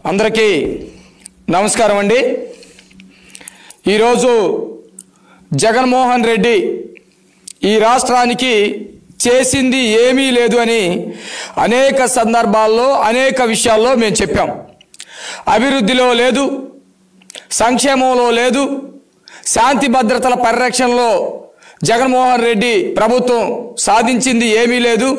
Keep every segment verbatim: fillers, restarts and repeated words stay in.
అందరికీ నమస్కారం అండి। ఈరోజు జగన్మోహన్ రెడ్డి ఈ రాష్ట్రానికి చేసింది ఏమీ లేదు అని అనేక సందర్భాల్లో అనేక విషయాల్లో మేము చెప్పాం। అభివృద్ధిలో లేదు, సంక్షేమంలో లేదు, శాంతి భద్రతల పరిరక్షణలో జగన్మోహన్ రెడ్డి ప్రభుత్వం సాధించింది ఏమీ లేదు।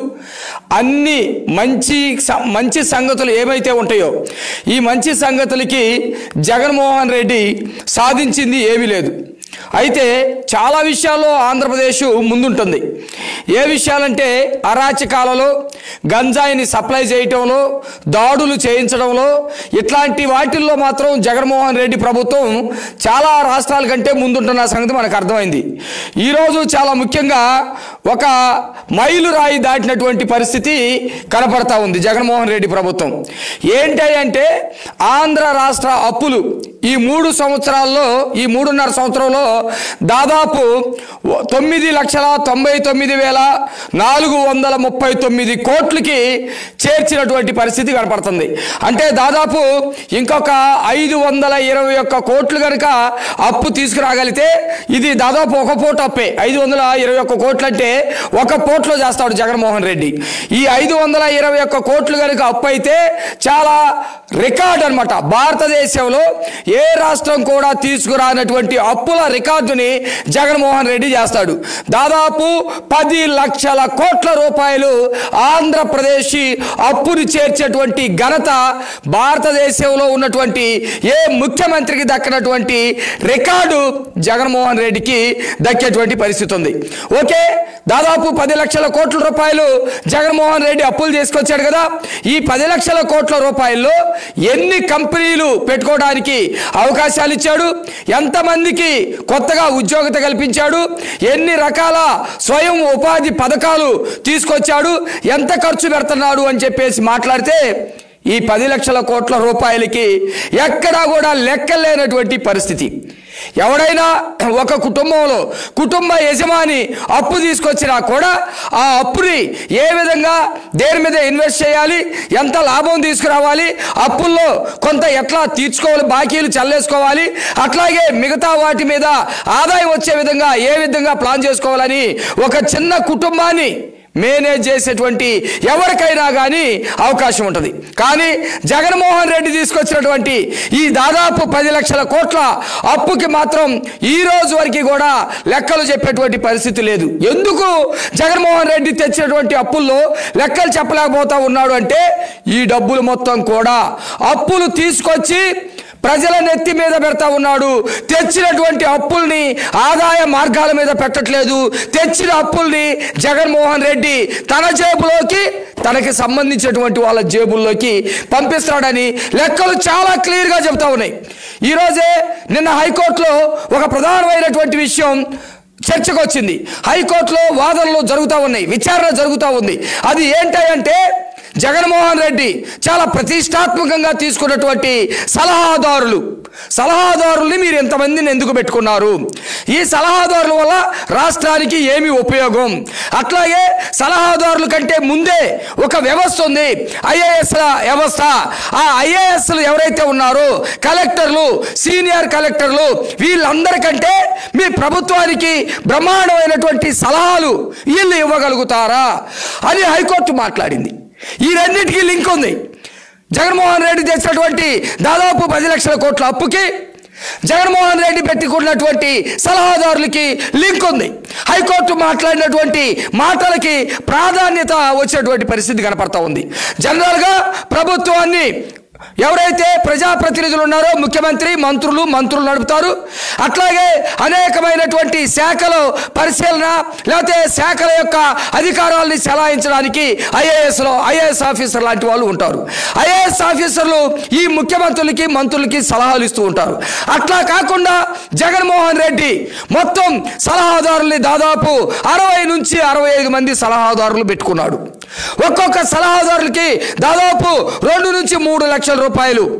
అన్ని మంచి మంచి సంగతులు ఏమైతే ఉంటాయో ఈ మంచి సంగతులకి జగన్మోహన్ రెడ్డి సాధించింది ఏమీ లేదు। అయితే చాలా విషయాల్లో ఆంధ్రప్రదేశ్ ముందుంటుంది। ఏ విషయాలంటే అరాచకాలలో, గంజాయిని సప్లై చేయటంలో, దాడులు చేయించడంలో, ఇట్లాంటి వాటిల్లో మాత్రం జగన్మోహన్ రెడ్డి ప్రభుత్వం చాలా రాష్ట్రాల కంటే ముందుంటున్న సంగతి మనకు అర్థమైంది। ఈరోజు చాలా ముఖ్యంగా ఒక మైలు రాయి దాటినటువంటి పరిస్థితి కనపడతా ఉంది జగన్మోహన్ రెడ్డి ప్రభుత్వం। ఏంటి అంటే ఆంధ్ర రాష్ట్ర అప్పులు ఈ మూడు సంవత్సరాల్లో ఈ మూడున్నర సంవత్సరంలో దాదాపు తొమ్మిది లక్షల తొంభై తొమ్మిది వేల నాలుగు వందల ముప్పై తొమ్మిది కోట్లకి చేర్చినటువంటి పరిస్థితి కనపడుతుంది। అంటే దాదాపు ఇంకొక ఐదు వందల ఇరవై ఒక్క కోట్లు కనుక అప్పు తీసుకురాగలిగితే ఇది దాదాపు ఒక పూట అప్పే। ఐదు వందల ఇరవై ఒక్క కోట్లు అంటే ఒక పూటలో చేస్తాడు జగన్మోహన్ రెడ్డి। ఈ ఐదు వందల ఇరవై ఒక్క కోట్లు కనుక అప్పు అయితే చాలా రికార్డ్ అనమాట। భారతదేశంలో ఏ రాష్ట్రం కూడా తీసుకురానటువంటి అప్పుల రికార్డుని జగన్మోహన్ రెడ్డి చేస్తాడు। దాదాపు పది లక్షల కోట్ల రూపాయలు ఆంధ్రప్రదేశ్ అప్పుని చేర్చేటువంటి ఘనత భారతదేశంలో ఉన్నటువంటి ఏ ముఖ్యమంత్రికి దక్కనటువంటి రికార్డు జగన్మోహన్ రెడ్డికి దక్కేటువంటి పరిస్థితి ఉంది। ఓకే, దాదాపు పది లక్షల కోట్ల రూపాయలు జగన్మోహన్ రెడ్డి అప్పులు తీసుకొచ్చాడు కదా। ఈ పది లక్షల కోట్ల రూపాయల్లో ఎన్ని కంపెనీలు పెట్టుకోవడానికి అవకాశాలు ఇచ్చాడు, ఎంతమందికి కొత్తగా ఉద్యోగత కల్పించాడు, ఎన్ని రకాల స్వయం ఉపాధి పథకాలు తీసుకొచ్చాడు, ఎంత ఖర్చు పెడుతున్నాడు అని చెప్పేసి మాట్లాడితే ఈ పది లక్షల కోట్ల రూపాయలకి ఎక్కడా కూడా లెక్కలేనటువంటి పరిస్థితి। ఎవడైనా ఒక కుటుంబంలో కుటుంబ యజమాని అప్పు తీసుకొచ్చినా కూడా ఆ అప్పుని ఏ విధంగా దేని మీద ఇన్వెస్ట్ చేయాలి, ఎంత లాభం తీసుకురావాలి, అప్పుల్లో కొంత ఎట్లా తీర్చుకోవాలి, బాకీలు చల్లేసుకోవాలి, అట్లాగే మిగతా వాటి మీద ఆదాయం వచ్చే విధంగా ఏ విధంగా ప్లాన్ చేసుకోవాలని ఒక చిన్న కుటుంబాన్ని మేనేజ్ చేసేటువంటి ఎవరికైనా కానీ అవకాశం ఉంటుంది। కానీ జగన్మోహన్ రెడ్డి తీసుకొచ్చినటువంటి ఈ దాదాపు పది లక్షల కోట్ల అప్పుకి మాత్రం ఈ రోజు వరకు కూడా లెక్కలు చెప్పేటువంటి పరిస్థితి లేదు। ఎందుకు జగన్మోహన్ రెడ్డి తెచ్చినటువంటి అప్పుల్లో లెక్కలు చెప్పలేకపోతా ఉన్నాడు అంటే ఈ డబ్బులు మొత్తం కూడా అప్పులు తీసుకొచ్చి ప్రజల నెత్తి మీద పెడతా ఉన్నాడు। తెచ్చినటువంటి అప్పుల్ని ఆదాయ మార్గాల మీద పెట్టట్లేదు, తెచ్చిన అప్పుల్ని జగన్మోహన్ రెడ్డి తన జేబులోకి తనకి సంబంధించినటువంటి వాళ్ళ జేబుల్లోకి పంపిస్తాడని లెక్కలు చాలా క్లియర్గా చెబుతా ఉన్నాయి। ఈరోజే నిన్న హైకోర్టులో ఒక ప్రధానమైనటువంటి విషయం చర్చకు వచ్చింది। హైకోర్టులో వాదనలు జరుగుతూ ఉన్నాయి, విచారణ జరుగుతూ ఉంది। అది ఏంటంటే జగన్మోహన్ రెడ్డి చాలా ప్రతిష్టాత్మకంగా తీసుకున్నటువంటి సలహాదారులు సలహాదారుల్ని మీరు ఎంతమందిని ఎందుకు పెట్టుకున్నారు, ఈ సలహాదారుల వల్ల రాష్ట్రానికి ఏమి ఉపయోగం, అట్లాగే సలహాదారుల కంటే ముందే ఒక వ్యవస్థ ఉంది ఐఏఎస్ల వ్యవస్థ। ఆ ఐఏఎస్లు ఎవరైతే ఉన్నారో కలెక్టర్లు, సీనియర్ కలెక్టర్లు, వీళ్ళందరికంటే మీ ప్రభుత్వానికి బ్రహ్మాండమైనటువంటి సలహాలు వీళ్ళు ఇవ్వగలుగుతారా అని హైకోర్టు మాట్లాడింది। ఈ రెండింటికి లింక్ ఉంది। జగన్మోహన్ రెడ్డి తెచ్చినటువంటి దాదాపు పది లక్షల కోట్ల అప్పుకి జగన్మోహన్ రెడ్డి పెట్టుకున్నటువంటి సలహాదారులకి లింక్ ఉంది। హైకోర్టు మాట్లాడినటువంటి మాటలకి ప్రాధాన్యత వచ్చేటువంటి పరిస్థితి కనపడతా ఉంది। జనరల్గా ప్రభుత్వాన్ని ఎవరైతే ప్రజాప్రతినిధులు ఉన్నారో ముఖ్యమంత్రి, మంత్రులు మంత్రులు నడుపుతారు। అట్లాగే అనేకమైనటువంటి శాఖలు పరిశీలన లేకపోతే శాఖల యొక్క అధికారాలని చెలాయించడానికి ఐఏఎస్లో ఐఏఎస్ ఆఫీసర్ లాంటి వాళ్ళు ఉంటారు। ఐఏఎస్ ఆఫీసర్లు ఈ ముఖ్యమంత్రులకి మంత్రులకి సలహాలు ఇస్తూ ఉంటారు। అట్లా కాకుండా జగన్మోహన్ రెడ్డి మొత్తం సలహాదారుల్ని దాదాపు అరవై నుంచి అరవై ఐదు మంది సలహాదారులు పెట్టుకున్నాడు। ఒక్కొక్క సలహాదారులకి దాదాపు రెండు నుంచి మూడు లక్షల రూపాయలు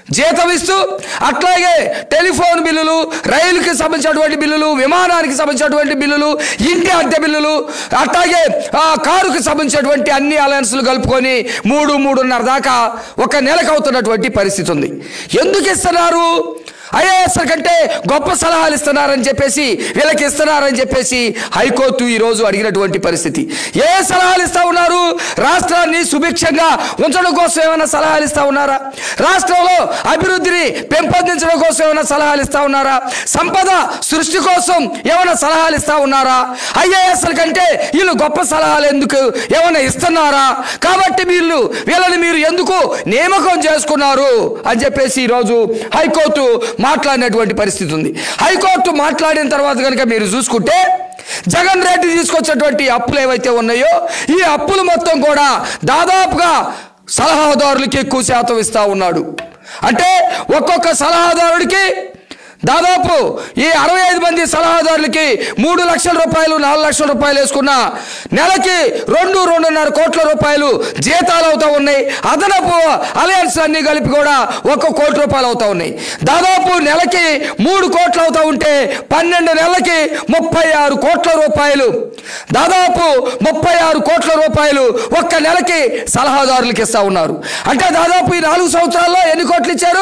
జీతం ఇస్తూ, అట్లాగే టెలిఫోన్ బిల్లులు, రైలుకి సంబంధించినటువంటి బిల్లులు, విమానానికి సంబంధించినటువంటి బిల్లులు, ఇంటి అద్దె బిల్లులు, అట్లాగే కారుకి సంబంధించినటువంటి అన్ని అలయన్స్లు కలుపుకొని మూడు మూడున్నర దాకా ఒక నెలకు అవుతున్నటువంటి పరిస్థితి ఉంది. ఎందుకు ఇస్తున్నారు? ఐఏఎస్ కంటే గొప్ప సలహాలు ఇస్తున్నారని చెప్పేసి, వీళ్ళకి ఇస్తున్నారని చెప్పేసి హైకోర్టు ఈరోజు అడిగినటువంటి పరిస్థితి. ఏ సలహాలు ఇస్తా ఉన్నారు? రాష్ట్రాన్ని సుభిక్షంగా ఉంచడం కోసం ఏమైనా సలహాలు ఇస్తా ఉన్నారా? రాష్ట్రంలో అభివృద్ధిని పెంపొందించడం కోసం ఏమైనా సలహాలు ఇస్తా ఉన్నారా? సంపద సృష్టి కోసం ఏమైనా సలహాలు ఇస్తా ఉన్నారా? ఐఏఎస్ కంటే వీళ్ళు గొప్ప సలహాలు ఎందుకు ఏమైనా ఇస్తున్నారా? కాబట్టి వీళ్ళు వీళ్ళని మీరు ఎందుకు నియామకం చేసుకున్నారు అని చెప్పేసి ఈరోజు హైకోర్టు మాట్లాడినటువంటి పరిస్థితి ఉంది. హైకోర్టు మాట్లాడిన తర్వాత కనుక మీరు చూసుకుంటే, జగన్ రెడ్డి తీసుకొచ్చినటువంటి అప్పులు ఏవైతే ఉన్నాయో ఈ అప్పులు మొత్తం కూడా దాదాపుగా సలహాదారులకి ఎక్కువ శాతం ఇస్తా ఉన్నాడు. అంటే ఒక్కొక్క సలహాదారుడికి దాదాపు ఈ అరవై ఐదు మంది సలహాదారులకి మూడు లక్షల రూపాయలు నాలుగు లక్షల రూపాయలు వేసుకున్న నెలకి రెండు రెండున్నర కోట్ల రూపాయలు జీతాలు అవుతా ఉన్నాయి. అదనపు అలయన్స్ అన్ని కలిపి కూడా ఒక కోటి రూపాయలు అవుతా ఉన్నాయి. దాదాపు నెలకి మూడు కోట్లు అవుతా ఉంటే పన్నెండు నెలలకి ముప్పై ఆరు కోట్ల రూపాయలు, దాదాపు ముప్పై ఆరు కోట్ల రూపాయలు ఒక్క నెలకి సలహాదారులకి ఇస్తా ఉన్నారు. అంటే దాదాపు ఈ నాలుగు సంవత్సరాల్లో ఎన్ని కోట్లు ఇచ్చారు?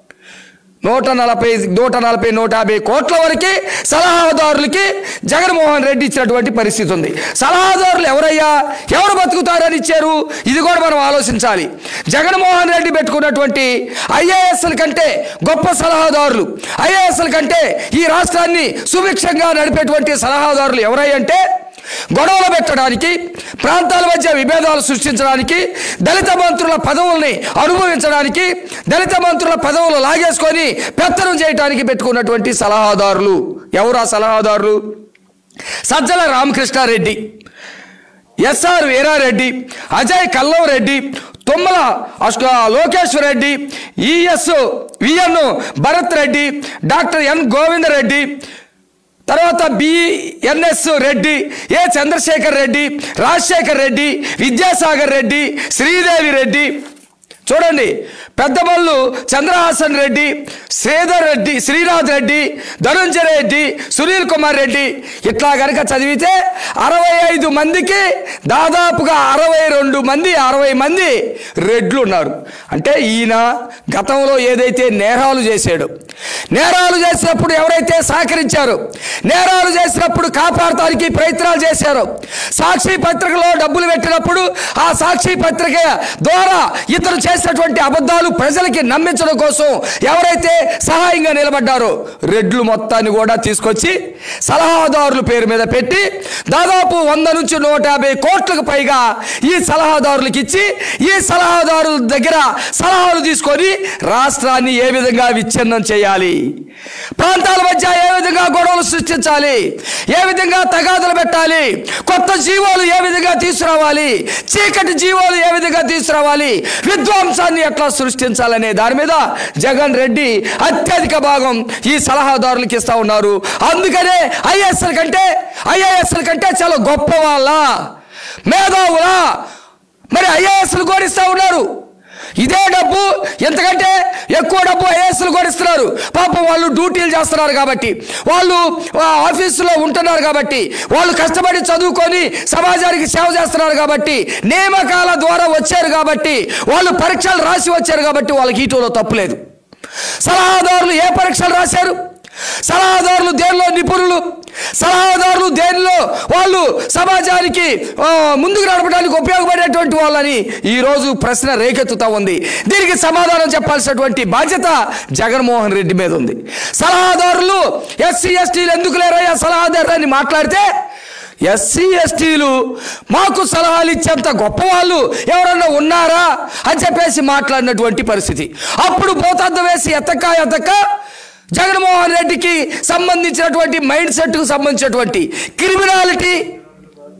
నూట నలభై నూట నలభై నూట యాభై కోట్ల వరకు సలహాదారులకి జగన్మోహన్ రెడ్డి ఇచ్చినటువంటి పరిస్థితి ఉంది. సలహాదారులు ఎవరయ్యా? ఎవరు బతుకుతారని ఇచ్చారు? ఇది కూడా మనం ఆలోచించాలి. జగన్మోహన్ రెడ్డి పెట్టుకున్నటువంటి ఐఏఎస్ల కంటే గొప్ప సలహాదారులు, ఐఏఎస్ల కంటే ఈ రాష్ట్రాన్ని సుభిక్షంగా నడిపేటువంటి సలహాదారులు ఎవరయ్యంటే, గొడవలు పెట్టడానికి, ప్రాంతాల మధ్య విభేదాలు సృష్టించడానికి, దళిత మంత్రుల పదవుల్ని అనుభవించడానికి, దళిత మంత్రుల పదవులు లాగేసుకొని పెత్తనం చేయడానికి పెట్టుకున్నటువంటి సలహాదారులు ఎవరు? ఆ సలహాదారులు Sajjala Ramakrishna Reddy, SR Veera Reddy, Ajay Kallam Reddy, Tummala Lokeshwar Reddy, ES VN Bharat Reddy, doctor N Govinda Reddy, తర్వాత బిఎన్ఎస్ రెడ్డి, ఏ చంద్రశేఖర్ రెడ్డి, రాజశేఖర్ రెడ్డి, విద్యాసాగర్ రెడ్డి, శ్రీదేవి రెడ్డి, చూడండి పెద్దబళ్ళు చంద్రహాసన్ రెడ్డి, శ్రీధర్ రెడ్డి, శ్రీనాథ్ రెడ్డి, ధనుంజయ రెడ్డి, సునీల్ కుమార్ రెడ్డి, ఇట్లా కనుక చదివితే అరవై ఐదు మందికి దాదాపుగా అరవై రెండు మంది అరవై మంది రెడ్లు ఉన్నారు. అంటే ఈయన గతంలో ఏదైతే నేరాలు చేశాడో, నేరాలు చేసినప్పుడు ఎవరైతే సహకరించారో, నేరాలు చేసినప్పుడు కాపాడటానికి ప్రయత్నాలు చేశారో, సాక్షి పత్రికలో డబ్బులు పెట్టినప్పుడు ఆ సాక్షి పత్రిక ద్వారా ఇతను చేసినటువంటి అబద్ధాలు ప్రజలకి నమ్మించడం కోసం ఎవరైతే సహాయంగా నిలబడ్డారో రెడ్లు మొత్తాన్ని కూడా తీసుకొచ్చి సలహాదారుల పేరు మీద పెట్టి దాదాపు వంద నుంచి నూట యాభై కోట్లకు పైగా ఈ సలహాదారులకు ఇచ్చి ఈ సలహాదారుల దగ్గర సలహాలు తీసుకొని రాష్ట్రాన్ని ఏ విధంగా విచ్ఛిన్నం చేయాలి, ప్రాంతాల మధ్య ఏ విధంగా గొడవలు సృష్టించాలి, ఏ విధంగా తగాదులు పెట్టాలి, కొత్త జీవోలు ఏ విధంగా తీసుకురావాలి, చీకటి జీవోలు ఏ విధంగా తీసుకురావాలి, విధ్వంసాన్ని ఎట్లా సృష్టించాలనే దాని మీద జగన్ రెడ్డి అత్యధిక భాగం ఈ సలహాదారులకు ఇస్తా ఉన్నారు. అందుకనే ఐఏఎస్ల కంటే ఐఏఎస్ల కంటే చాలా గొప్ప వాళ్ళ మేధావులా మరి ఐఏఎస్లు కూడా ఇస్తా ఉన్నారు. ఇదే డబ్బు ఎంతకంటే ఎక్కువ డబ్బు ఐఏఎస్లు కూడా ఇస్తున్నారు. పాపం వాళ్ళు డ్యూటీలు చేస్తున్నారు కాబట్టి, వాళ్ళు ఆఫీసులో ఉంటున్నారు కాబట్టి, వాళ్ళు కష్టపడి చదువుకొని సమాజానికి సేవ చేస్తున్నారు కాబట్టి, నియామకాల ద్వారా వచ్చారు కాబట్టి, వాళ్ళు పరీక్షలు రాసి వచ్చారు కాబట్టి వాళ్ళకి ఈటోలో తప్పులేదు. సలహాదారులు ఏ పరీక్షలు రాశారు? సలహాదారులు దేనిలో నిపుణులు? సలహాదారులు దేనిలో వాళ్ళు సమాజానికి ముందుకు నడపడానికి ఉపయోగపడేటువంటి వాళ్ళని ఈరోజు ప్రశ్న రేకెత్తుతా ఉంది. దీనికి సమాధానం చెప్పాల్సినటువంటి బాధ్యత జగన్మోహన్ రెడ్డి మీద ఉంది. సలహాదారులు ఎస్సీ ఎస్టీలు ఎందుకు లేరయ్యా సలహాదారు అని మాట్లాడితే, ఎస్సీ ఎస్టీలు మాకు సలహాలు ఇచ్చేంత గొప్ప వాళ్ళు ఎవరన్నా ఉన్నారా అని చెప్పేసి మాట్లాడినటువంటి పరిస్థితి. అప్పుడు భూతద్దం వేసి ఎత్తక్క ఎత్తక్క జగన్మోహన్ రెడ్డికి సంబంధించినటువంటి మైండ్ సెట్కు సంబంధించినటువంటి క్రిమినాలిటీ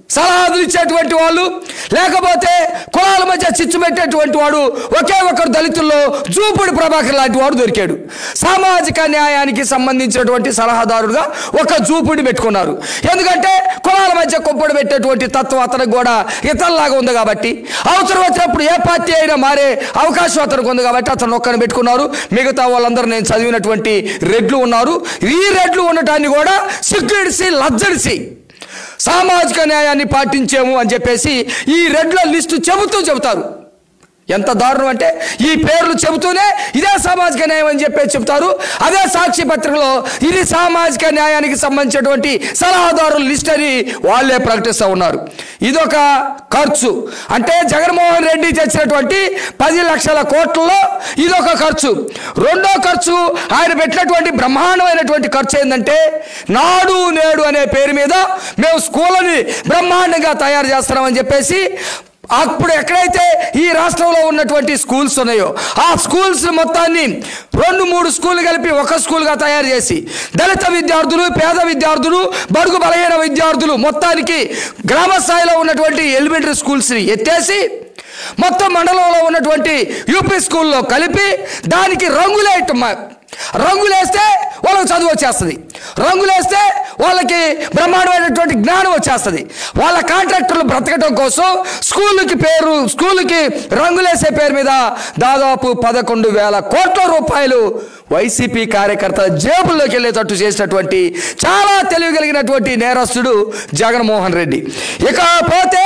సలహాలు ఇచ్చేటువంటి వాళ్ళు, లేకపోతే కులాల మధ్య చిచ్చు పెట్టేటువంటి వాడు ఒకే ఒకరు దళితుల్లో జూపుడి ప్రభాకర్ లాంటి వాడు దొరికాడు. సామాజిక న్యాయానికి సంబంధించినటువంటి సలహాదారుడుగా ఒక జూపుడి పెట్టుకున్నారు. ఎందుకంటే కులాల మధ్య కొంపడి పెట్టేటువంటి తత్వం అతనికి కూడా ఇతరులాగా ఉంది కాబట్టి, అవసరం వచ్చినప్పుడు ఏ పార్టీ అయినా మారే అవకాశం అతనికి ఉంది కాబట్టి అతను ఒక్కరిని పెట్టుకున్నారు. మిగతా వాళ్ళందరూ నేను చదివినటువంటి రెడ్లు ఉన్నారు. ఈ రెడ్లు ఉండటాన్ని కూడా సిగ్గిడిసి లజ్జడిసి సామాజిక న్యాయాన్ని పాటించాము అని చెప్పేసి ఈ రెడ్ల లిస్టు చెబుతూ చెబుతారు. ఎంత దారుణం అంటే ఈ పేర్లు చెబుతూనే ఇదే సామాజిక న్యాయం అని చెప్పేసి చెప్తారు. అదే సాక్షి పత్రికలో ఇది సామాజిక న్యాయానికి సంబంధించినటువంటి సలహాదారుల లిస్ట్ అని వాళ్ళే ప్రకటిస్తూ ఉన్నారు. ఇదొక ఖర్చు. అంటే జగన్మోహన్ రెడ్డి తెచ్చినటువంటి పది లక్షల కోట్లలో ఇదొక ఖర్చు. రెండో ఖర్చు ఆయన పెట్టినటువంటి బ్రహ్మాండమైనటువంటి ఖర్చు ఏంటంటే నాడు నేడు అనే పేరు మీద మేము స్కూళ్ళని బ్రహ్మాండంగా తయారు చేస్తున్నామని చెప్పేసి అప్పుడు ఎక్కడైతే ఈ రాష్ట్రంలో ఉన్నటువంటి స్కూల్స్ ఉన్నాయో ఆ స్కూల్స్ మొత్తాన్ని రెండు మూడు స్కూళ్ళు కలిపి ఒక స్కూల్గా తయారు చేసి దళిత విద్యార్థులు, పేద విద్యార్థులు, బడుగు బలహీన విద్యార్థులు మొత్తానికి గ్రామ స్థాయిలో ఉన్నటువంటి ఎలిమెంటరీ స్కూల్స్ని ఎత్తేసి మొత్తం మండలంలో ఉన్నటువంటి యూపీ స్కూల్లో కలిపి దానికి రంగులేయటం. రంగులేస్తే వాళ్ళకి చదువు వచ్చేస్తుంది, రంగులేస్తే వాళ్ళకి బ్రహ్మాండమైనటువంటి జ్ఞానం వచ్చేస్తుంది. వాళ్ళ కాంట్రాక్టర్లు బ్రతకడం కోసం స్కూల్కి పేరు స్కూల్కి రంగులేసే పేరు మీద దాదాపు పదకొండు వేల కోట్ల రూపాయలు వైసీపీ కార్యకర్తల జేబుల్లోకి వెళ్ళేటట్టు చేసినటువంటి చాలా తెలియగలిగినటువంటి నేరస్తుడు జగన్మోహన్ రెడ్డి. ఇకపోతే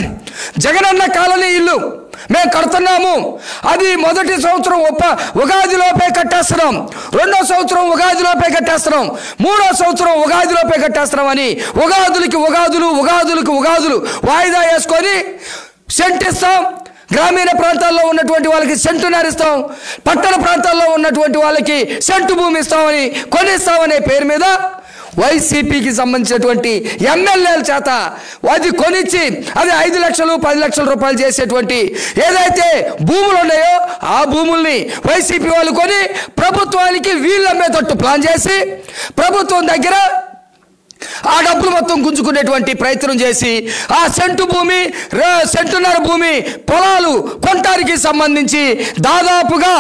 జగనన్న కాలనీ ఇల్లు మేము కడుతున్నాము, అది మొదటి సంవత్సరం ఉప్ప ఉగాదిలోపే కట్టేస్తున్నాం, రెండో సంవత్సరం ఉగాదిలోపే కట్టేస్తున్నాం, మూడో సంవత్సరం ఉగాదిలోపే కట్టేస్తున్నాం అని ఉగాదులకి ఉగాదులు ఉగాదులకి ఉగాదులు వాయిదా వేసుకొని సెంటిస్తాం. గ్రామీణ ప్రాంతాల్లో ఉన్నటువంటి వాళ్ళకి సెంటున్నర ఇస్తాం, పట్టణ ప్రాంతాల్లో ఉన్నటువంటి వాళ్ళకి సెంటు భూమి ఇస్తామని కొనిస్తామనే పేరు మీద వైసీపీకి సంబంధించినటువంటి ఎమ్మెల్యేల చేత అది కొనిచ్చి అది ఐదు లక్షలు పది లక్షల రూపాయలు చేసేటువంటి ఏదైతే భూములు ఉన్నాయో ఆ భూముల్ని వైసీపీ వాళ్ళు కొని ప్రభుత్వానికి వీళ్ళు అమ్మేటట్టు ప్లాన్ చేసి ప్రభుత్వం దగ్గర ఆ డబ్బులు మొత్తం గుంజుకునేటువంటి ప్రయత్నం చేసి ఆ సెంటు భూమి సెంటున్నర భూమి పొలాలు కొనటానికి సంబంధించి దాదాపుగా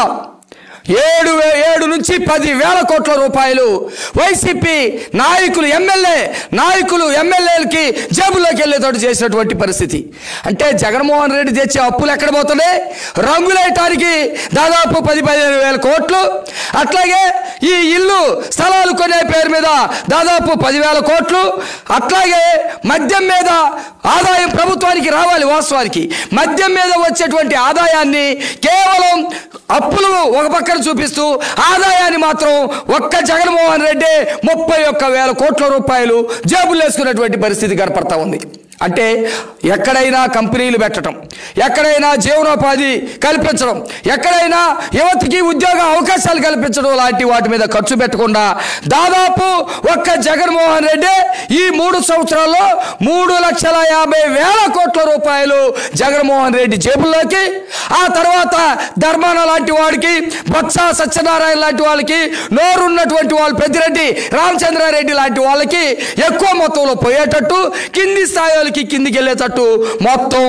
ఏడు ఏడు నుంచి పది వేల కోట్ల రూపాయలు వైసీపీ నాయకులు ఎమ్మెల్యే నాయకులు ఎమ్మెల్యేలకి జేబుల్లోకి వెళ్ళేటట్టు చేసినటువంటి పరిస్థితి. అంటే జగన్మోహన్ రెడ్డి తెచ్చే అప్పులు ఎక్కడ పోతున్నాయి? రంగులేయటానికి దాదాపు పది పదిహేను వేల కోట్లు, అట్లాగే ఈ ఇల్లు స్థలాలు కొనే పేరు మీద దాదాపు పదివేల కోట్లు, అట్లాగే మద్యం మీద ఆదాయం ప్రభుత్వానికి రావాలి. వాస్తవానికి మద్యం మీద వచ్చేటువంటి ఆదాయాన్ని కేవలం అప్పులు ఒక పక్కన చూపిస్తూ ఆదాయాన్ని మాత్రం ఒక్క జగన్మోహన్ రెడ్డి ముప్పై ఒక్క వేల కోట్ల రూపాయలు జేబులు వేసుకున్నటువంటి పరిస్థితి కనపడతా ఉంది. అంటే ఎక్కడైనా కంపెనీలు పెట్టడం, ఎక్కడైనా జీవనోపాధి కల్పించడం, ఎక్కడైనా యువతకి ఉద్యోగ అవకాశాలు కల్పించడం లాంటి వాటి మీద ఖర్చు పెట్టకుండా దాదాపు ఒక్క జగన్మోహన్ రెడ్డి ఈ మూడు సంవత్సరాల్లో మూడు లక్షల యాభై వేల కోట్ల రూపాయలు జగన్మోహన్ రెడ్డి జేబుల్లోకి, ఆ తర్వాత ధర్మాన లాంటి వాడికి, బొత్స సత్యనారాయణ లాంటి వాళ్ళకి, నోరున్నటువంటి వాళ్ళు పెద్దిరెడ్డి రామచంద్రారెడ్డి లాంటి వాళ్ళకి ఎక్కువ మొత్తంలో పోయేటట్టు, కింది స్థాయిలకి కిందికి వెళ్ళేటట్టు మొత్తం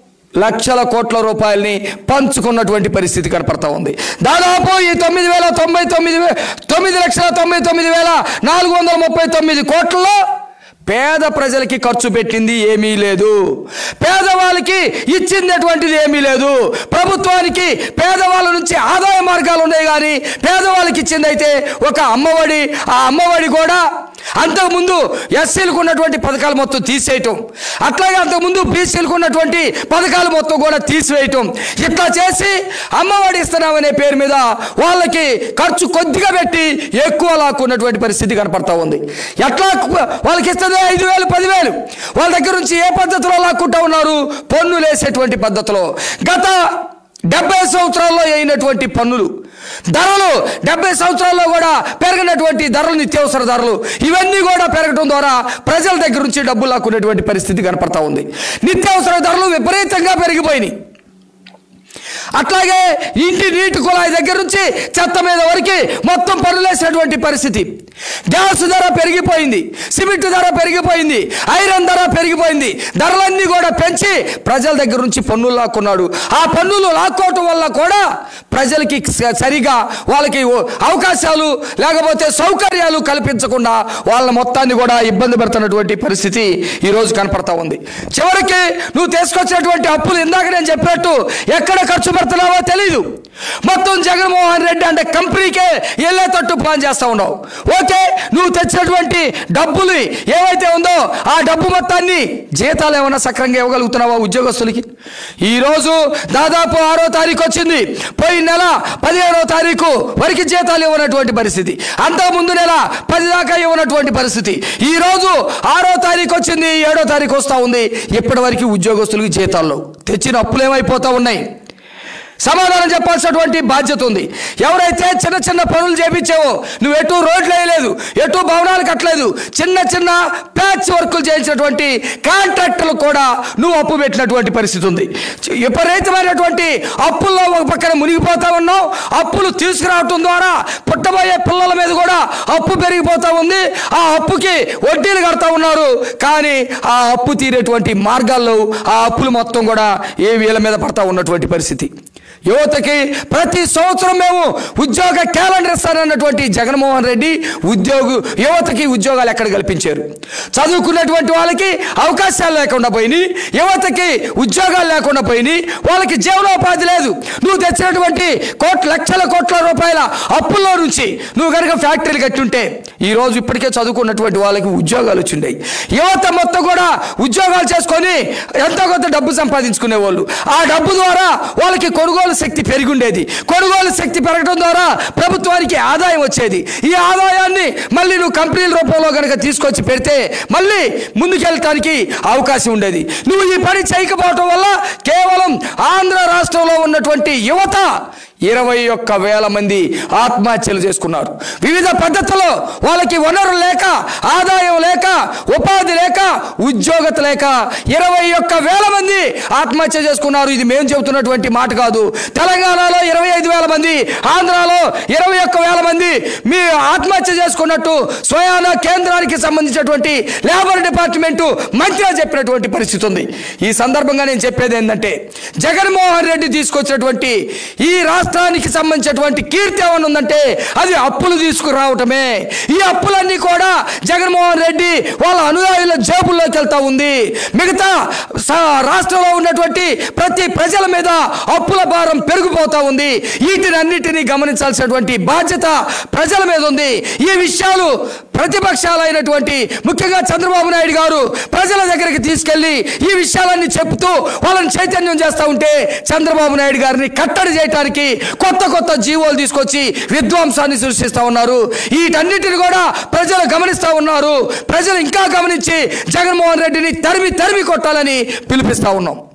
లక్షల కోట్ల రూపాయలని పంచుకున్నటువంటి పరిస్థితి కనపడతా ఉంది. దాదాపు ఈ తొమ్మిది వేల తొంభై తొమ్మిది తొమ్మిది లక్షల తొంభై తొమ్మిది వేల నాలుగు వందల ముప్పై తొమ్మిది కోట్లలో పేద ప్రజలకి ఖర్చు పెట్టింది ఏమీ లేదు, పేదవాళ్ళకి ఇచ్చిందటువంటిది ఏమీ లేదు. ప్రభుత్వానికి పేదవాళ్ళ నుంచి ఆదాయ మార్గాలు ఉన్నాయి, కానీ పేదవాళ్ళకి ఇచ్చింది అయితే ఒక అమ్మఒడి, ఆ అమ్మఒడి కూడా అంతకుముందు ఎస్సీలకు ఉన్నటువంటి పథకాలు మొత్తం తీసేయటం, అట్లాగే అంతకుముందు బీసీలకు ఉన్నటువంటి పథకాలు మొత్తం కూడా తీసివేయటం, ఇట్లా చేసి అమ్మఒడి ఇస్తున్నామనే పేరు మీద వాళ్ళకి ఖర్చు కొద్దిగా పెట్టి ఎక్కువ లాక్కున్నటువంటి పరిస్థితి కనపడతా ఉంది. ఎట్లా వాళ్ళకి ఇస్తుంది? ఐదు వేలు పదివేలు వాళ్ళ దగ్గర నుంచి ఏ పద్ధతిలో లాక్కుంటా ఉన్నారు? పన్నులు వేసేటువంటి పద్ధతిలో. గత డెబ్బై సంవత్సరాల్లో అయినటువంటి పన్నులు ధరలు, డెబ్బై సంవత్సరాల్లో కూడా పెరిగినటువంటి ధరలు, నిత్యావసర ధరలు ఇవన్నీ కూడా పెరగడం ద్వారా ప్రజల దగ్గర నుంచి డబ్బులు లాక్కునేటువంటి పరిస్థితి కనపడతా ఉంది. నిత్యావసర ధరలు విపరీతంగా పెరిగిపోయినాయి. అట్లాగే ఇంటి నీటి కుళాయి దగ్గర నుంచి చెత్త మీద వరకు మొత్తం పనులేసినటువంటి పరిస్థితి. గ్యాస్ ధర పెరిగిపోయింది, సిమెంట్ ధర పెరిగిపోయింది, ఐరన్ ధర పెరిగిపోయింది. ధరలన్నీ కూడా పెంచి ప్రజల దగ్గర నుంచి పన్నులు లాక్కున్నాడు. ఆ పన్నులు లాక్కోవటం వల్ల కూడా ప్రజలకి సరిగా వాళ్ళకి అవకాశాలు లేకపోతే సౌకర్యాలు కల్పించకుండా వాళ్ళ మొత్తాన్ని కూడా ఇబ్బంది పెడుతున్నటువంటి పరిస్థితి ఈరోజు కనపడతా ఉంది. చివరికి నువ్వు తీసుకొచ్చినటువంటి అప్పులు ఇందాక నేను చెప్పినట్టు ఎక్కడ ఖర్చు పెడుతున్నావో తెలీదు. మొత్తం జగన్మోహన్ రెడ్డి అంటే కంపెనీకే వెళ్ళేటట్టు ప్లాన్ చేస్తూ ఉన్నావు. ఓకే, నువ్వు తెచ్చినటువంటి డబ్బులు ఏవైతే ఉందో ఆ డబ్బు మొత్తాన్ని జీతాలు ఏమైనా సక్రంగా ఇవ్వగలుగుతున్నావా ఉద్యోగస్తులకి? ఈరోజు దాదాపు ఆరో తారీఖు వచ్చింది, పోయిన నెల పదిహేనో తారీఖు వరకు జీతాలు ఇవ్వనటువంటి పరిస్థితి, అంతా ముందు నెల పది దాకా ఇవ్వనటువంటి పరిస్థితి. ఈరోజు ఆరో తారీఖు వచ్చింది, ఏడో తారీఖు వస్తూ ఉంది, ఇప్పటి వరకు ఉద్యోగస్తులకి జీతాల్లో తెచ్చిన అప్పులు ఏమైపోతూ ఉన్నాయి? సమాధానం చెప్పాల్సినటువంటి బాధ్యత ఉంది. ఎవరైతే చిన్న చిన్న పనులు చేపించావో, నువ్వు ఎటు రోడ్లు వేయలేదు, ఎటు భవనాలు కట్టలేదు, చిన్న చిన్న ప్యాచ్ వర్కులు చేయించినటువంటి కాంట్రాక్టర్లు కూడా నువ్వు అప్పు పెట్టినటువంటి పరిస్థితి ఉంది. విపరీతమైనటువంటి అప్పుల్లో ఒక పక్కన మునిగిపోతా ఉన్నావు. అప్పులు తీసుకురావటం ద్వారా పుట్టబోయే పిల్లల మీద కూడా అప్పు పెరిగిపోతూ ఉంది. ఆ అప్పుకి వడ్డీలు కడతా ఉన్నారు, కానీ ఆ అప్పు తీరేటువంటి మార్గాల్లో ఆ అప్పులు మొత్తం కూడా ఏ వీళ్ళ మీద పడతా ఉన్నటువంటి పరిస్థితి. యువతకి ప్రతి సంవత్సరం మేము ఉద్యోగ క్యాలెండర్ ఇస్తానన్నటువంటి జగన్మోహన్ రెడ్డి ఉద్యోగ యువతకి ఉద్యోగాలు ఎక్కడ కల్పించారు? చదువుకున్నటువంటి వాళ్ళకి అవకాశాలు లేకుండా పోయినాయి, యువతకి ఉద్యోగాలు లేకుండా పోయినాయి, వాళ్ళకి జీవనోపాధి లేదు. నువ్వు తెచ్చినటువంటి కోట్ల లక్షల కోట్ల రూపాయల అప్పుల్లో నుంచి నువ్వు కనుక ఫ్యాక్టరీలు కట్టుంటే ఈరోజు ఇప్పటికే చదువుకున్నటువంటి వాళ్ళకి ఉద్యోగాలు వచ్చిండాయి. యువత మొత్తం కూడా ఉద్యోగాలు చేసుకొని ఎంతో కొంత డబ్బు సంపాదించుకునే వాళ్ళు. ఆ డబ్బు ద్వారా వాళ్ళకి కొనుగోలు శక్తి పెరిగుండేది. కొనుగోలు శక్తి పెరగడం ద్వారా ప్రభుత్వానికి ఆదాయం వచ్చేది. ఈ ఆదాయాన్ని మళ్ళీ నువ్వు కంపెనీల రూపంలో కనుక తీసుకొచ్చి పెడితే మళ్ళీ ముందుకెళ్ళటానికి అవకాశం ఉండేది. నువ్వు ఈ పని చేయకపోవటం వల్ల కేవలం ఆంధ్ర రాష్ట్రంలో ఉన్నటువంటి యువత ఇరవై ఒక్క వేల మంది ఆత్మహత్యలు చేసుకున్నారు. వివిధ పద్ధతుల్లో వాళ్ళకి వనరులు లేక, ఆదాయం లేక, ఉపాధి లేక, ఉద్యోగత లేక ఇరవై ఒక్క వేల మంది ఆత్మహత్య చేసుకున్నారు. ఇది మేము చెబుతున్నటువంటి మాట కాదు. తెలంగాణలో ఇరవై ఐదు వేల మంది, ఆంధ్రాలో ఇరవై ఒక్క వేల మంది మీ ఆత్మహత్య చేసుకున్నట్టు స్వయాన కేంద్రానికి సంబంధించినటువంటి లేబర్ డిపార్ట్మెంటు మంత్రిగా చెప్పినటువంటి పరిస్థితి ఉంది. ఈ సందర్భంగా నేను చెప్పేది ఏంటంటే, జగన్మోహన్ రెడ్డి తీసుకొచ్చినటువంటి ఈ రాష్ట్ర రాష్ట్రానికి సంబంధించినటువంటి కీర్తి ఏమన్నా ఉందంటే అది అప్పులు తీసుకురావటమే. ఈ అప్పులన్నీ కూడా జగన్మోహన్ రెడ్డి వాళ్ళ అనుయాయుల జేబుల్లోకి వెళ్తా ఉంది. మిగతా రాష్ట్రంలో ఉన్నటువంటి ప్రతి ప్రజల మీద అప్పుల భారం పెరిగిపోతా ఉంది. వీటిని అన్నిటినీ గమనించాల్సినటువంటి బాధ్యత ప్రజల మీద ఉంది. ఈ విషయాలు ప్రతిపక్షాలైనటువంటి ముఖ్యంగా చంద్రబాబు నాయుడు గారు ప్రజల దగ్గరికి తీసుకెళ్లి ఈ విషయాలన్నీ చెప్తూ వాళ్ళని చైతన్యం చేస్తూ ఉంటే చంద్రబాబు నాయుడు గారిని కట్టడి చేయడానికి కొత్త కొత్త జీవోలు తీసుకొచ్చి విధ్వంసాన్ని సృష్టిస్తూ ఉన్నారు. వీటన్నిటిని కూడా ప్రజలు గమనిస్తూ ఉన్నారు. ప్రజలు ఇంకా గమనించి జగన్మోహన్ రెడ్డిని తరిమి తరిమి కొట్టాలని పిలిపిస్తూ ఉన్నాం.